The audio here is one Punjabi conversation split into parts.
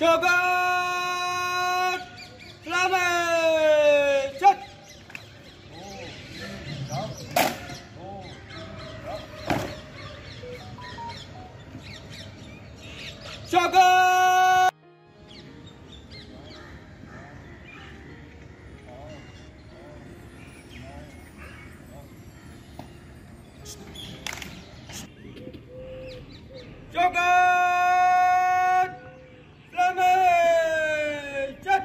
Jogot Flamme Set. Jogot Jogot Flamme Set.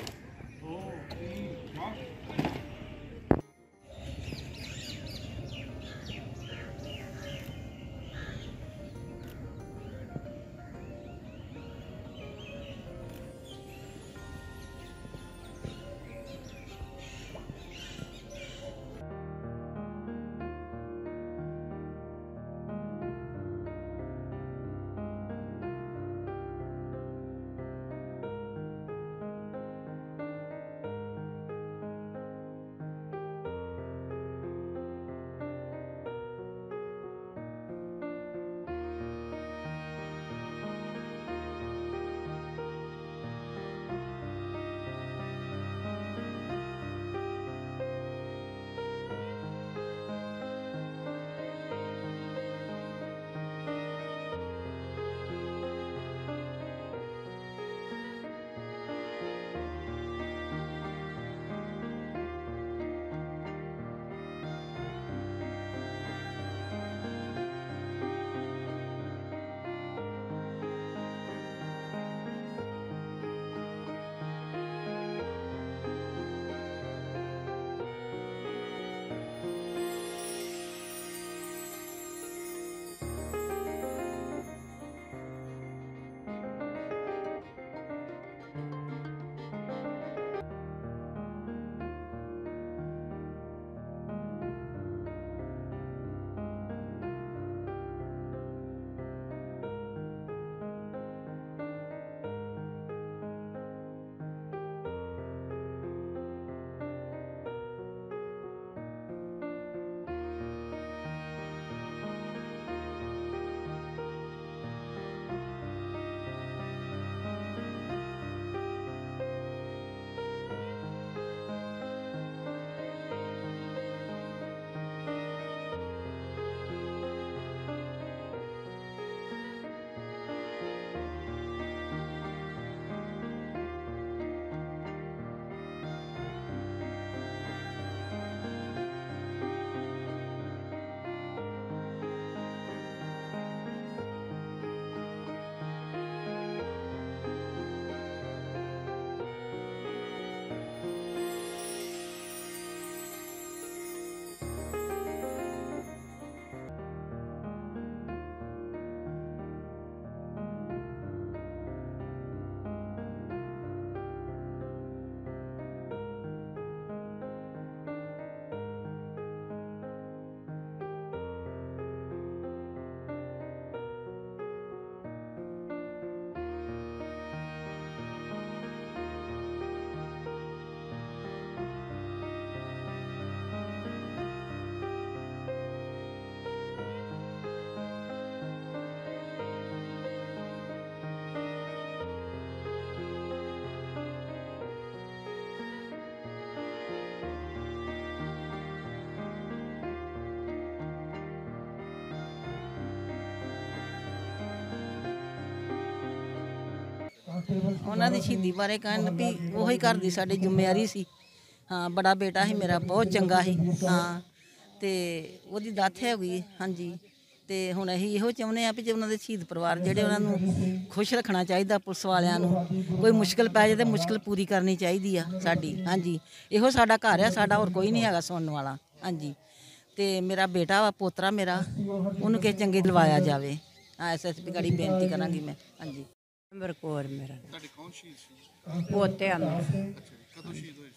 ਉਹਨਾਂ ਦੀ ਸ਼ਹੀਦੀ ਬਾਰੇ ਕਹਿਣ ਵੀ ਉਹੀ ਘਰ ਦੀ ਸਾਡੀ ਜ਼ਿੰਮੇਵਾਰੀ ਸੀ। ਹਾਂ, ਬੜਾ ਬੇਟਾ ਸੀ ਮੇਰਾ, ਬਹੁਤ ਚੰਗਾ ਸੀ। ਹਾਂ, ਤੇ ਉਹਦੀ ਡੈਥ ਹੋ ਗਈ। ਹਾਂਜੀ, ਤੇ ਹੁਣ ਅਸੀਂ ਇਹੋ ਚਾਹੁੰਦੇ ਹਾਂ ਵੀ ਜੇ ਉਹਨਾਂ ਦੇ ਸ਼ਹੀਦ ਪਰਿਵਾਰ ਜਿਹੜੇ ਉਹਨਾਂ ਨੂੰ ਖੁਸ਼ ਰੱਖਣਾ ਚਾਹੀਦਾ, ਪੁਲਿਸ ਵਾਲਿਆਂ ਨੂੰ ਕੋਈ ਮੁਸ਼ਕਿਲ ਪੈ ਜਾਏ ਤਾਂ ਮੁਸ਼ਕਿਲ ਪੂਰੀ ਕਰਨੀ ਚਾਹੀਦੀ ਆ ਸਾਡੀ। ਹਾਂਜੀ, ਇਹੋ ਸਾਡਾ ਘਰ ਆ, ਸਾਡਾ ਹੋਰ ਕੋਈ ਨਹੀਂ ਹੈਗਾ ਸੁਣਨ ਵਾਲਾ। ਹਾਂਜੀ, ਤੇ ਮੇਰਾ ਬੇਟਾ ਵਾ, ਪੋਤਰਾ ਮੇਰਾ, ਉਹਨੂੰ ਕਿਸੇ ਚੰਗੇ ਦਿਲਵਾਇਆ ਜਾਵੇ। SSP ਗਾੜੀ ਬੇਨਤੀ ਕਰਾਂਗੀ ਮੈਂ। ਹਾਂਜੀ, ਬਰਕੌਰ ਮੇਰਾ ਤੁਹਾਡੇ ਕੌਣ ਸ਼ਹੀਦ ਸੀ? ਪੋਤਿਆਂ ਦਾ ਅੱਛਾ ਜੀ, ਕਦੋਂ ਸ਼ਹੀਦ ਹੋਏ ਸੀ?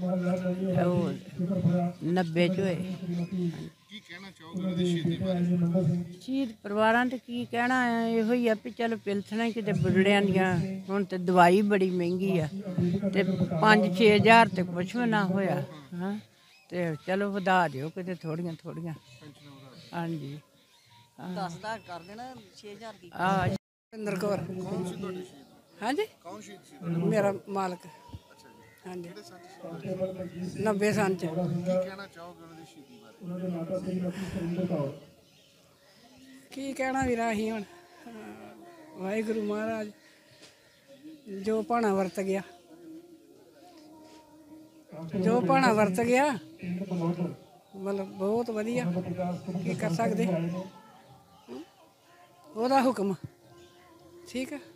ਉਹ 90 ਚ ਹੋਏ। ਕੀ ਕਹਿਣਾ ਚਾਹੋਗੇ ਉਹਨਾਂ ਦੀ ਸ਼ਹੀਦੀ ਬਾਰੇ? ਸ਼ਹੀਦ ਪਰਿਵਾਰਾਂ ਤੇ ਕੀ ਕਹਿਣਾ ਆ, ਇਹੋ ਹੀ ਆ ਵੀ ਚਲ ਪਿਲਥਣਾ ਕਿਤੇ ਬੁੱਢੜਿਆਂ ਦੀਆਂ, ਹੁਣ ਤੇ ਦਵਾਈ ਬੜੀ ਮਹਿੰਗੀ ਆ ਤੇ 5-6 ਹਜ਼ਾਰ ਤੇ ਕੁਛ ਵੀ ਨਾ ਹੋਇਆ। ਹਾਂ, ਤੇ ਚਲੋ ਵਧਾ ਦਿਓ ਕਿਤੇ ਥੋੜੀਆਂ ਥੋੜੀਆਂ। ਹਾਂਜੀ, 10 ਦਾ ਕਰ ਦੇਣਾ, 6000 ਕੀ। ਆ ਇੰਦਰ ਕੌਰ ਕੌਣ ਸੀ ਤੁਹਾਡੇ ਸ਼ਹੀਦ? हाँ जी ਕੌਣ ਸ਼ਹੀਦ ਸੀ ਤੁਹਾਡੇ? मेरा मालिक ਅੱਛਾ ਜੀ, हाँ जी ਕਿਹੜੇ ਸੰਨ 'ਚ ਸ਼ਹੀਦ ਹੋਏ? 90 ਸਾਲ च ਕੀ ਕਹਿਣਾ ਚਾਹੋਗੇ ਉਹਨਾਂ ਦੀ ਸ਼ਹੀਦੀ ਬਾਰੇ? ਕੀ ਕਹਿਣਾ ਵੀਰਾ ਅਸੀਂ ਹੁਣ ਵਾਹਿਗੁਰੂ ਮਹਾਰਾਜ ਜੋ ਭਾਣਾ ਵਰਤ ਗਿਆ ਮਤਲਬ ਬਹੁਤ ਵਧੀਆ ਕੀ ਕਰ ਸਕਦੇ ਉਹਦਾ ਹੁਕਮ ਠੀਕ ਹੈ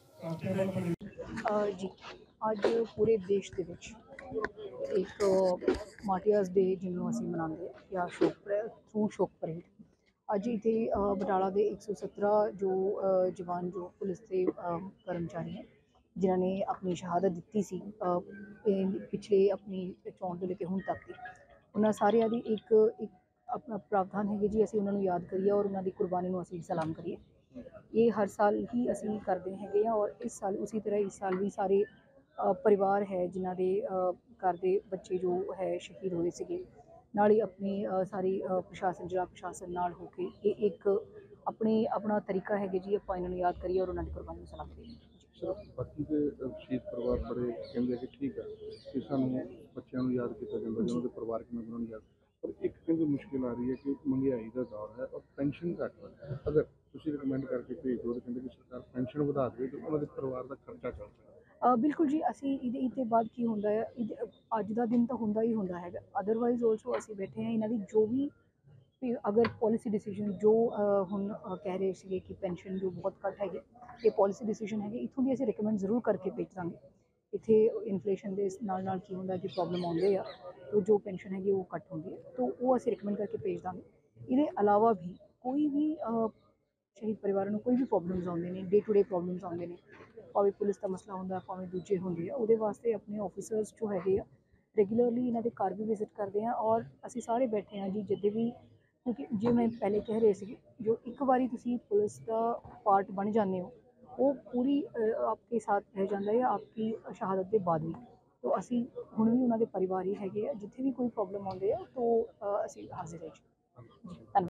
ਜੀ ਅੱਜ ਪੂਰੇ ਦੇਸ਼ ਦੇ ਵਿੱਚ ਇੱਕ ਮਾਰਟੀਅਰਸ ਡੇ ਜਿਹਨੂੰ ਅਸੀਂ ਮਨਾਉਂਦੇ ਹਾਂ ਜਾਂ ਸ਼ੋਕ ਪਰੇਡ ਅੱਜ ਇੱਥੇ ਬਟਾਲਾ ਦੇ 117 ਜੋ ਜਵਾਨ ਜੋ ਪੁਲਿਸ ਦੇ ਕਰਮਚਾਰੀ ਹੈ ਜਿਨ੍ਹਾਂ ਨੇ ਆਪਣੀ ਸ਼ਹਾਦਤ ਦਿੱਤੀ ਸੀ ਪਿਛਲੇ ਆਪਣੀ ਚੋਣ ਤੋਂ ਲੈ ਕੇ ਹੁਣ ਤੱਕ ਦੀ ਉਹਨਾਂ ਸਾਰਿਆਂ ਦੀ ਇੱਕ ਆਪਣਾ ਪ੍ਰਾਵਧਾਨ ਹੈਗੇ ਜੀ ਅਸੀਂ ਉਹਨਾਂ ਨੂੰ ਯਾਦ ਕਰੀਏ ਔਰ ਉਹਨਾਂ ਦੀ ਕੁਰਬਾਨੀ ਨੂੰ ਅਸੀਂ ਸਲਾਮ ਕਰੀਏ ਇਹ ਹਰ ਸਾਲ ਹੀ ਅਸੀਂ ਕਰਦੇ ਹੈਗੇ ਹਾਂ ਔਰ ਇਸ ਸਾਲ ਉਸੇ ਤਰ੍ਹਾਂ ਇਸ ਸਾਲ ਵੀ ਸਾਰੇ ਪਰਿਵਾਰ ਹੈ ਜਿਨ੍ਹਾਂ ਦੇ ਘਰ ਦੇ ਬੱਚੇ ਜੋ ਹੈ ਸ਼ਹੀਦ ਹੋਏ ਸੀਗੇ ਨਾਲ ਹੀ ਆਪਣੀ ਸਾਰੀ ਪ੍ਰਸ਼ਾਸਨ ਜਿਹੜਾ ਪ੍ਰਸ਼ਾਸਨ ਨਾਲ ਹੋ ਕੇ ਇਹ ਇੱਕ ਆਪਣਾ ਤਰੀਕਾ ਹੈਗਾ ਜੀ ਆਪਾਂ ਇਹਨਾਂ ਨੂੰ ਯਾਦ ਕਰੀਏ ਔਰ ਉਹਨਾਂ ਦੀ ਕੁਰਬਾਨੀ ਨੂੰ ਸਲਾਮ ਕਰੀਏ ਸਰ ਬਾਕੀ ਦੇ ਸ਼ਹੀਦ ਪਰਿਵਾਰ ਬੜੇ ਕਹਿੰਦੇ ਕਿ ਠੀਕ ਹੈ ਕਿ ਸਾਨੂੰ ਬੱਚਿਆਂ ਨੂੰ ਯਾਦ ਕੀਤਾ ਜਾਂਦਾ ਜਾਂ ਉਹਦੇ ਪਰਿਵਾਰਕ ਮੈਂਬਰਾਂ ਨੂੰ ਯਾਦ ਪਰ ਇੱਕ ਕਹਿੰਦੇ ਮੁਸ਼ਕਿਲ ਆ ਰਹੀ ਹੈ ਕਿ ਮਹਿੰਗਾਈ ਦਾ ਦੌਰ ਹੈ ਔਰ ਪੈਨਸ਼ਨ ਘੱਟ ਹੈ ਅਗਰ ਤੁਸੀਂ ਰਿਕਮੈਂਡ ਕਰਕੇ ਭੇਜ ਦਿਓ ਤਾਂ ਕਹਿੰਦੇ ਕਿ ਸਰਕਾਰ ਪੈਨਸ਼ਨ ਵਧਾ ਦੇਵੇ ਤਾਂ ਉਹਨਾਂ ਦੇ ਪਰਿਵਾਰ ਦਾ ਖਰਚਾ ਚੱਲ ਸਕਦਾ ਬਿਲਕੁਲ ਜੀ ਅਸੀਂ ਇਹਦੇ ਬਾਅਦ ਕੀ ਹੁੰਦਾ ਹੈ ਅੱਜ ਦਾ ਦਿਨ ਤਾਂ ਹੁੰਦਾ ਹੀ ਹੁੰਦਾ ਹੈਗਾ ਅਦਰਵਾਈਜ਼ ਆਲਸੋ ਅਸੀਂ ਬੈਠੇ ਹਾਂ ਇਹਨਾਂ ਦੀ ਜੋ ਵੀ ਅਗਰ ਪੋਲਿਸੀ ਡਿਸੀਜਨ ਜੋ ਹੁਣ ਕਹਿ ਰਹੇ ਸੀਗੇ ਕਿ ਪੈਨਸ਼ਨ ਜੋ ਬਹੁਤ ਘੱਟ ਹੈਗੇ ਇਹ ਪੋਲਿਸੀ ਡਿਸੀਜਨ ਹੈਗੇ ਇੱਥੋਂ ਦੀ ਅਸੀਂ ਰਿਕਮੈਂਡ ਜ਼ਰੂਰ ਕਰਕੇ ਭੇਜ ਦਾਂਗੇ ਇੱਥੇ ਇਨਫਲੇਸ਼ਨ ਦੇ ਨਾਲ ਕੀ ਹੁੰਦਾ ਕਿ ਪ੍ਰੋਬਲਮ ਆਉਂਦੇ ਆ ਤਾਂ ਜੋ ਪੈਨਸ਼ਨ ਹੈਗੀ ਉਹ ਘੱਟ ਹੁੰਦੀ ਹੈ ਤਾਂ ਉਹ ਅਸੀਂ ਰਿਕਮੈਂਡ ਕਰਕੇ ਭੇਜ ਦਾਂਗੇ ਇਹਦੇ ਇਲਾਵਾ ਵੀ ਕੋਈ ਵੀ ਸ਼ਹੀਦ ਪਰਿਵਾਰਾਂ ਨੂੰ ਕੋਈ ਵੀ ਪ੍ਰੋਬਲਮਸ ਆਉਂਦੇ ਨੇ ਡੇ ਟੂ ਡੇ ਪ੍ਰੋਬਲਮਸ ਆਉਂਦੇ ਨੇ ਭਾਵੇਂ ਪੁਲਿਸ ਦਾ ਮਸਲਾ ਹੁੰਦਾ ਭਾਵੇਂ ਦੂਜੇ ਹੁੰਦੇ ਆ ਉਹਦੇ ਵਾਸਤੇ ਆਪਣੇ ਆਫਿਸਰਸ ਜੋ ਹੈਗੇ ਆ ਰੈਗੂਲਰਲੀ ਇਹਨਾਂ ਦੇ ਘਰ ਵੀ ਵਿਜ਼ਿਟ ਕਰਦੇ ਆ ਔਰ ਅਸੀਂ ਸਾਰੇ ਬੈਠੇ ਹਾਂ ਜੀ ਜਿੱਦੇ ਵੀ ਕਿਉਂਕਿ ਜੇ ਮੈਂ ਪਹਿਲੇ ਕਹਿ ਰਹੇ ਸੀ ਜੋ ਇੱਕ ਵਾਰੀ ਤੁਸੀਂ ਪੁਲਿਸ ਦਾ ਪਾਰਟ ਬਣ ਜਾਂਦੇ ਹੋ ਉਹ ਪੂਰੀ ਆਪਕੇ ਸਾਥ ਰਹਿ ਜਾਂਦਾ ਹੈ ਆਪਕੀ ਸ਼ਹਾਦਤ ਦੇ ਬਾਅਦ ਵੀ ਤਾਂ ਅਸੀਂ ਹੁਣ ਵੀ ਉਹਨਾਂ ਦੇ ਪਰਿਵਾਰ ਹੀ ਹੈਗੇ ਆ ਜਿੱਥੇ ਵੀ ਕੋਈ ਪ੍ਰੋਬਲਮ ਆਉਂਦੇ ਆ ਤਾਂ ਅਸੀਂ ਹਾਜ਼ਰ ਹੈ ਜੀ ਧੰਨਵਾਦ